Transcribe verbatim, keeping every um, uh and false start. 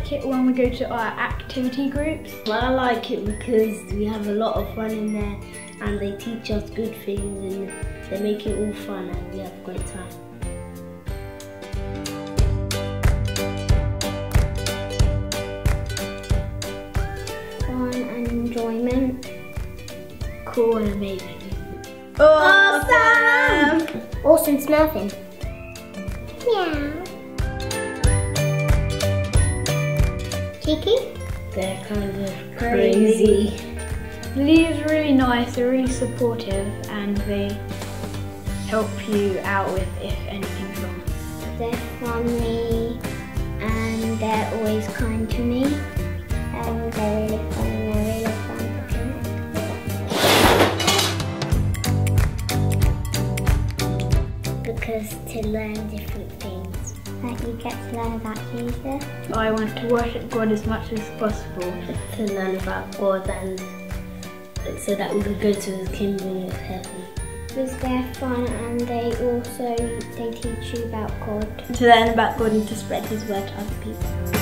like it when we go to our activity groups? Well, I like it because we have a lot of fun in there and they teach us good things and they make it all fun and we have a great time. Fun and enjoyment. Cool and amazing. Awesome! Awesome smurfing. Meow. Cheeky? They're kind of crazy. Lee's really nice, they're really supportive and they help you out with if anything's wrong. They're funny and they're always kind to me. And they're really fun and they're really fun to connect. Because to learn different things. That you get to learn about Jesus. I want to worship God as much as possible. To learn about God and so that we could go to His kingdom of heaven. Because they're fun and they also they teach you about God. To learn about God and to spread His word to other people.